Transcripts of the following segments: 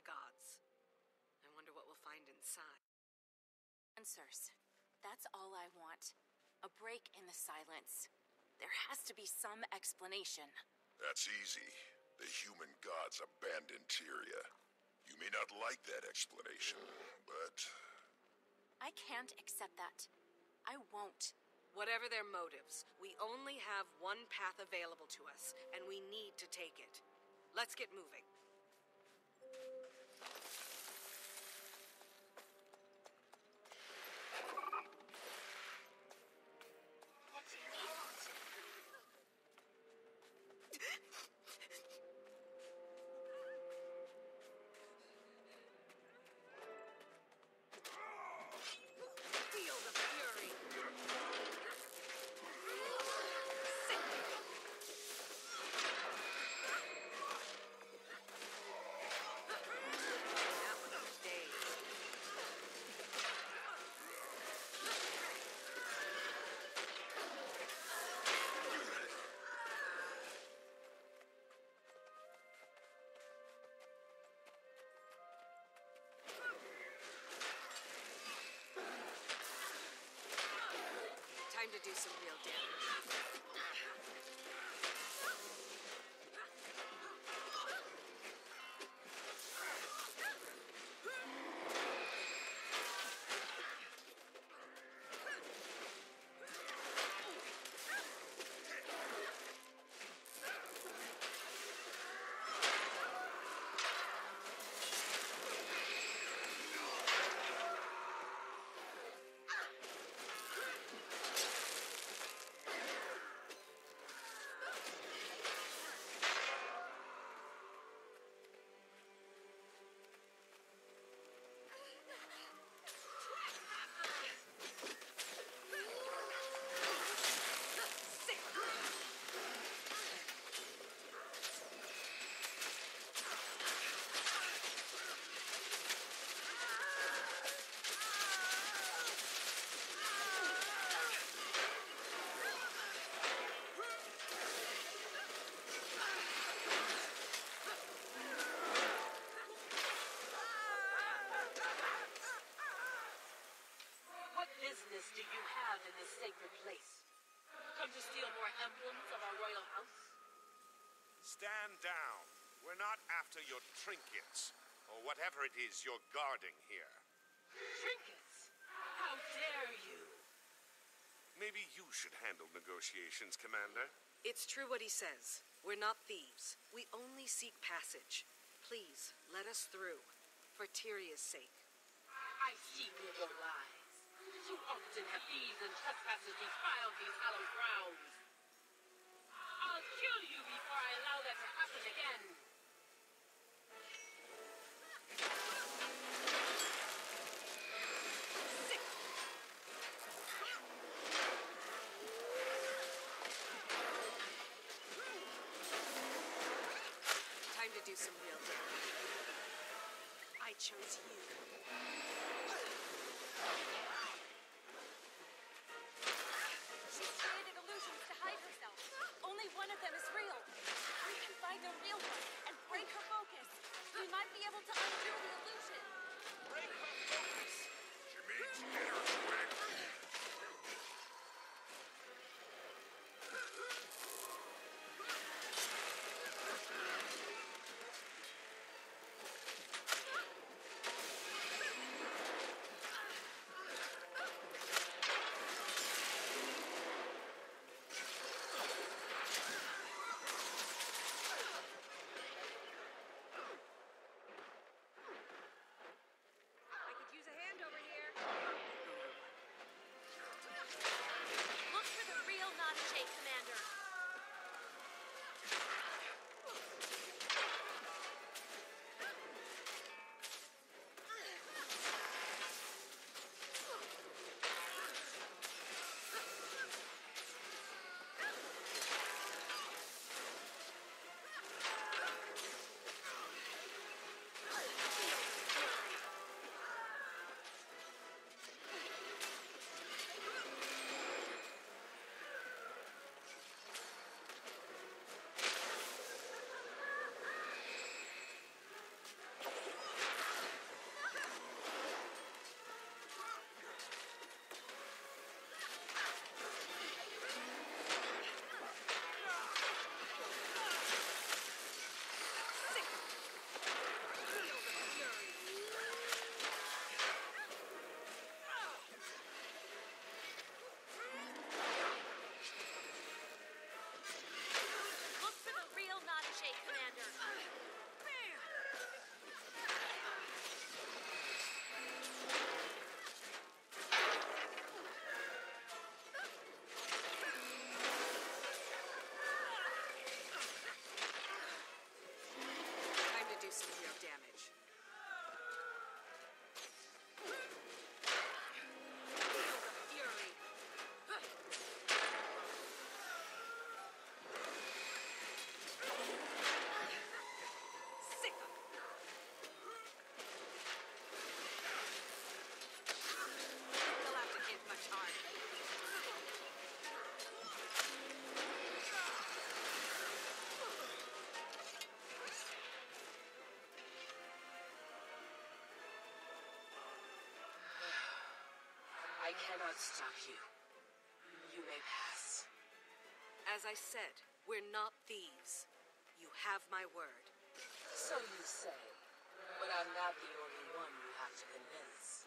gods. I wonder what we'll find inside. Answers. That's all I want. A break in the silence. There has to be some explanation. That's easy. The human gods abandoned Tyria. You may not like that explanation, but... I can't accept that. I won't. Whatever their motives, we only have one path available to us, and we need to take it. Let's get moving. What do you want? Feel the fury! That was a day. Time to do some real damage. What business do you have in this sacred place? Come to steal more emblems of our royal house? Stand down. We're not after your trinkets, or whatever it is you're guarding here. Trinkets? How dare you? Maybe you should handle negotiations, Commander. It's true what he says. We're not thieves. We only seek passage. Please, let us through. For Tyria's sake. I see through your lies. Too often have thieves and trespassers defiled these hallowed grounds. I'll kill you before I allow that to happen again. Time to do some real damage. I chose you. She's created illusions to hide herself. Only one of them is real. If we can find the real one and break her focus, we might be able to undo the illusion. Break her focus! She means get her quick! I could use a hand over here. I cannot stop you. You may pass. As I said, we're not thieves. You have my word. So you say, but I'm not the only one you have to convince.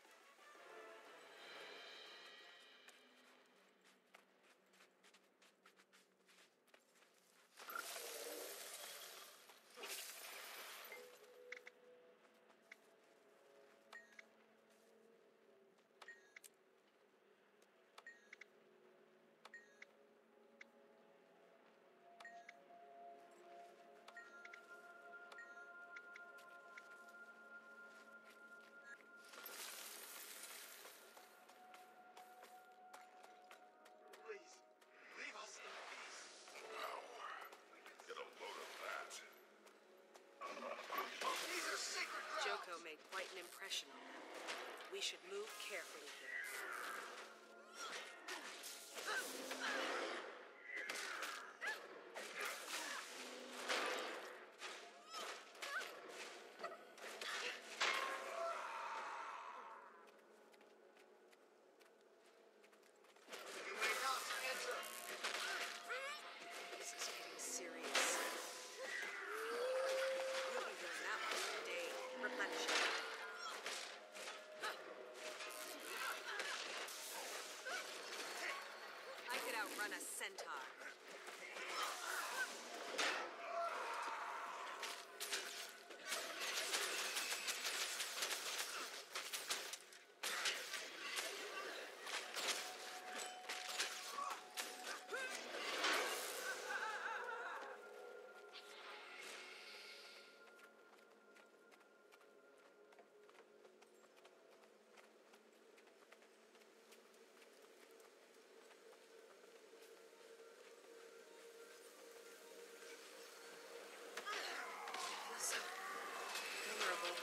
Please, leave us in peace. Wow. Get a load of that. These are sacred grounds. Joko made quite an impression on them. We should move carefully here. You may not enter. This is getting serious. We'll be doing that one in a day. Replenishing. I could outrun a centaur. Vulnerable.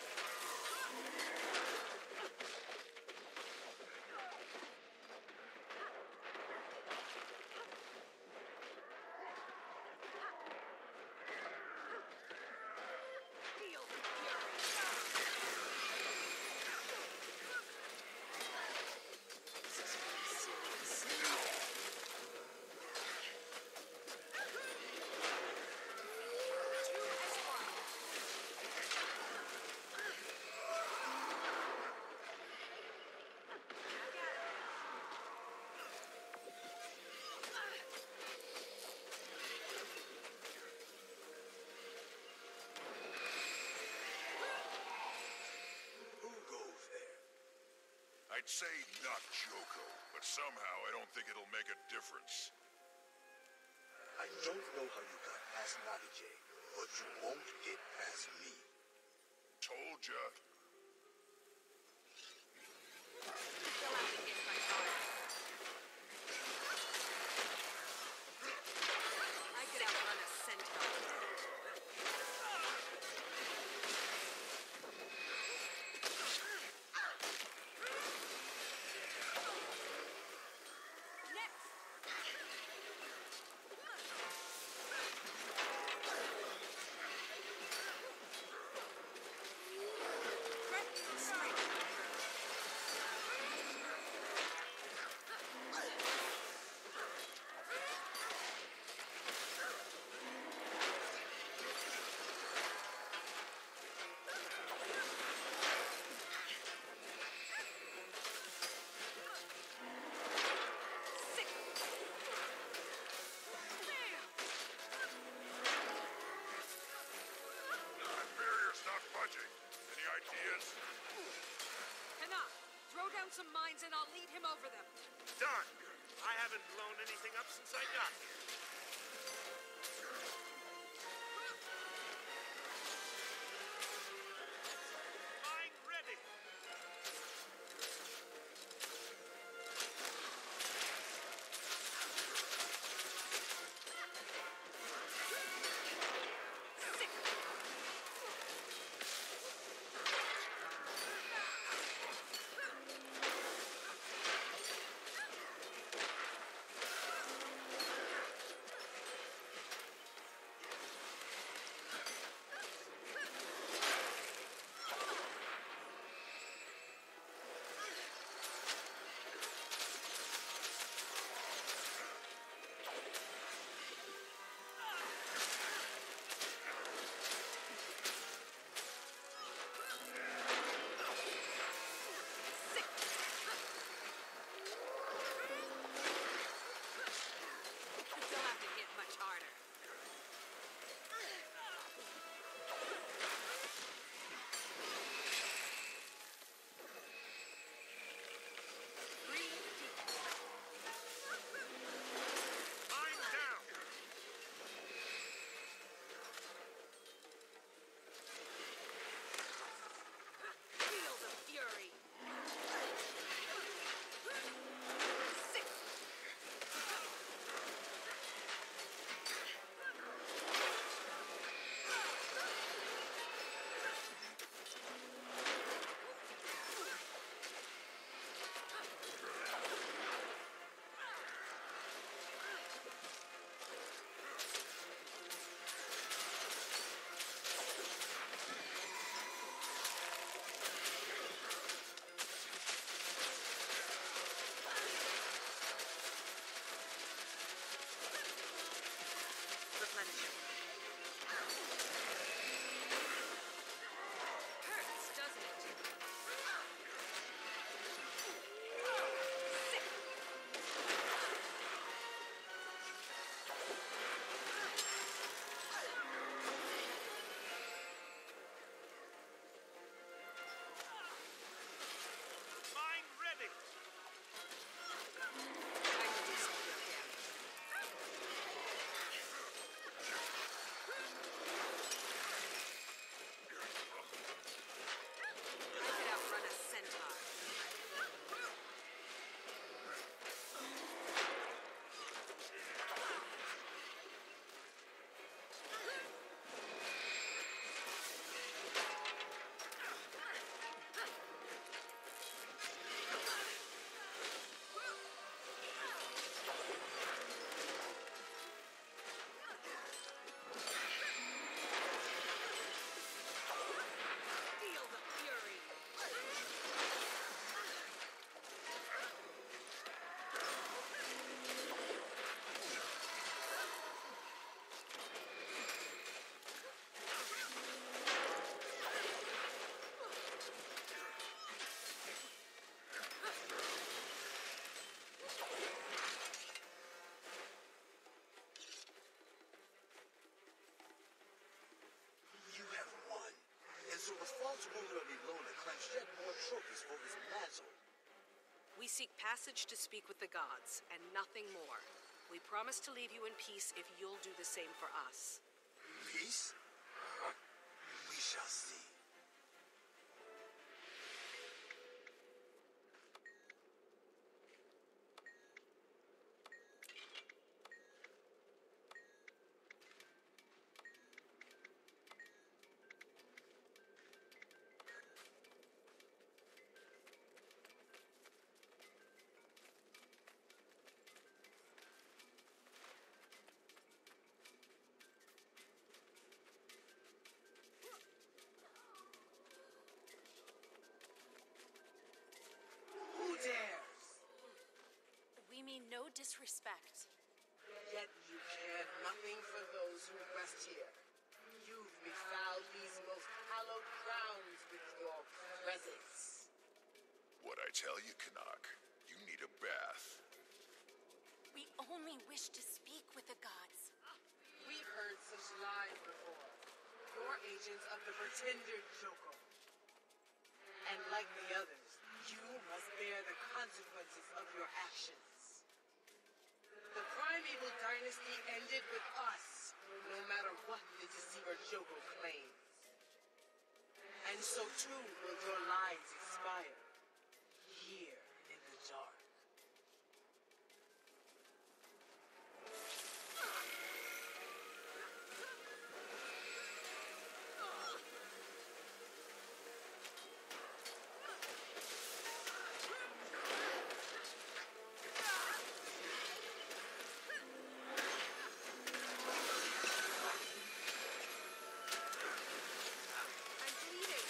Feel the fury. This is getting serious. Two as one. Who goes there? I'd say not Joko, but somehow I don't think it'll make a difference. I don't know how you got past Nagije, but you won't get past me. Told ya. Fill out the gift I got. I could outrun a centaur. Next! Threatening strike. Sick. That barrier's not budging. Any ideas? Enough. Throw down some mines and I'll lead him over them. Done. I haven't blown anything up since I got here. Mine ready. Sick. So the false ruler of Ilona claims yet more trophies for his mantle. We seek passage to speak with the gods, and nothing more. We promise to leave you in peace if you'll do the same for us. Peace? We shall see. Who dares? We mean no disrespect. Yet you care nothing for those who rest here. You've befouled these most hallowed grounds with your presence. What I tell you, Canuck, you need a bath. We only wish to speak with the gods. We've heard such lies before. You're agents of the pretender Joko. And like the others, you must bear the consequences of your actions. The primeval dynasty ended with us, no matter what the deceiver Joko claims. And so too will your lives expire, here in the dark. I'm bleeding!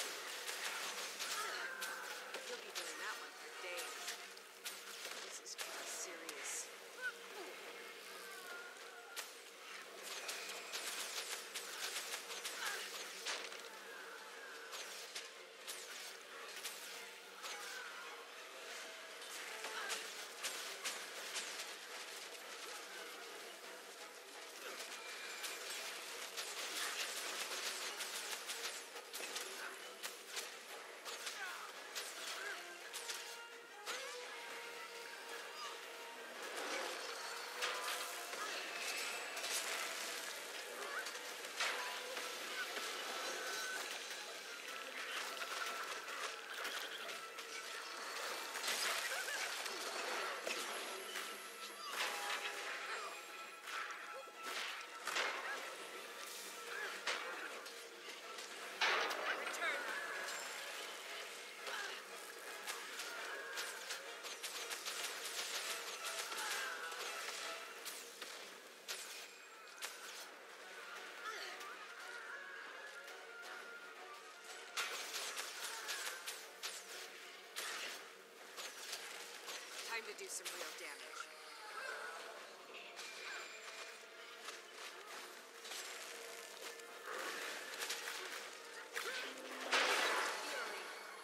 You'll be doing that one for days. This is getting serious. Return! Time to do some real damage. Fury.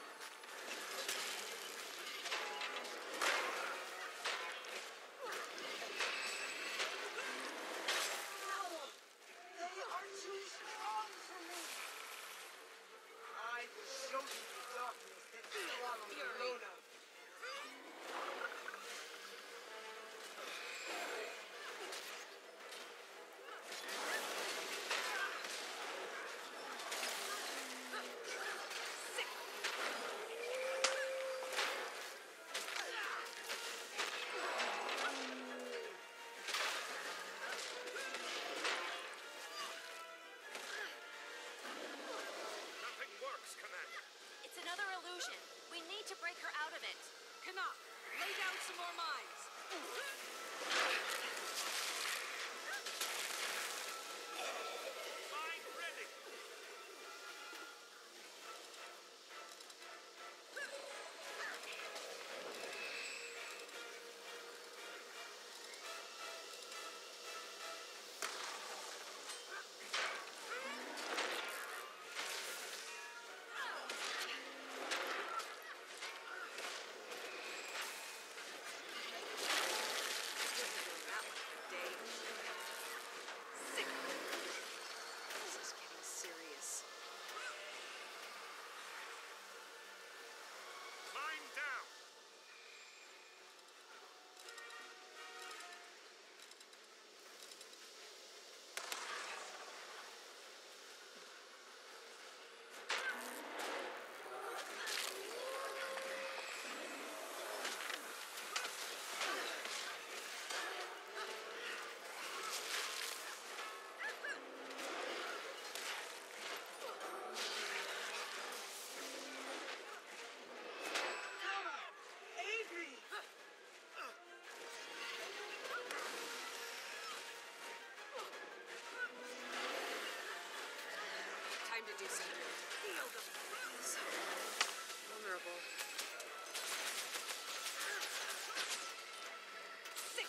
They are too strong for me. I will show you the darkness that swallows Fury. Ilona. Nothing works, Commander. It's another illusion. We need to break her out of it. Canuck, lay down some more mines. Mine ready. do something to heal them. So vulnerable. Sick.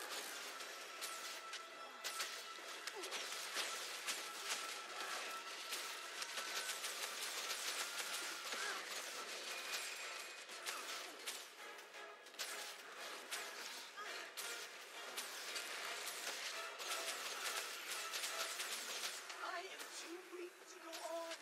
I am too weak to go on.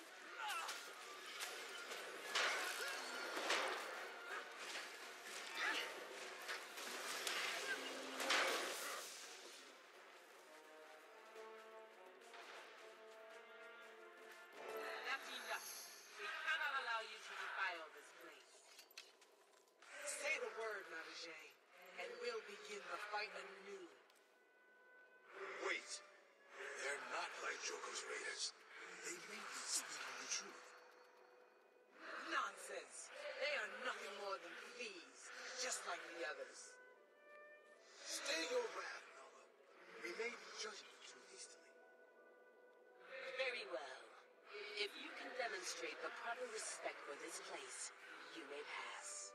That's enough. We cannot allow you to defile this place. Say the word, Nanaje, and we'll begin the fight anew. Wait. They're not like Joko's raiders. They may be speaking the truth. Nonsense. They are nothing more than thieves, just like the others. Stay your wrath, Nala. We may be judging you too hastily. Very well. If you can demonstrate the proper respect for this place, you may pass.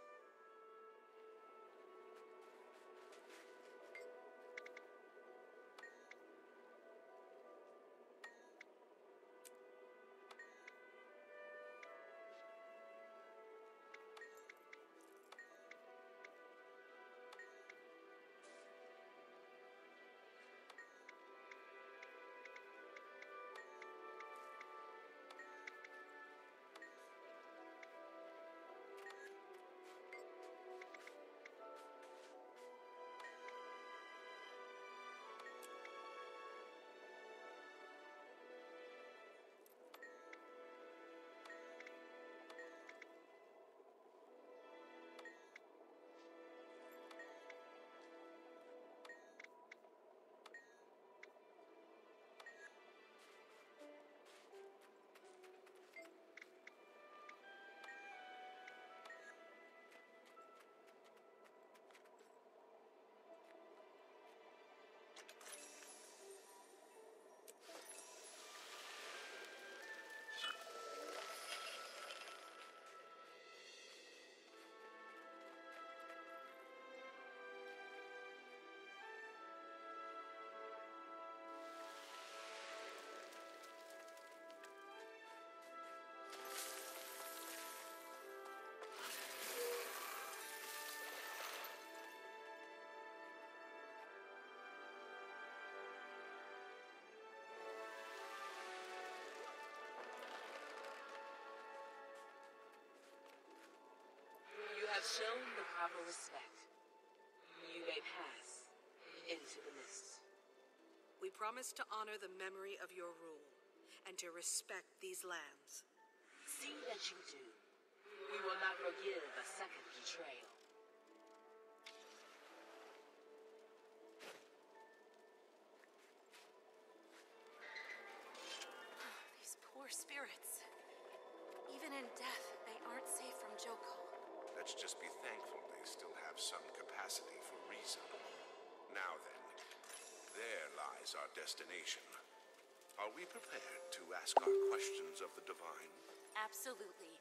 You have shown the proper respect. You may pass into the mist. We promise to honor the memory of your rule and to respect these lands. See that you do. We will not forgive a second betrayal. These poor spirits. Even in death, they aren't safe from Joko. Let's just be thankful they still have some capacity for reason. Now then, there lies our destination. Are we prepared to ask our questions of the divine? Absolutely.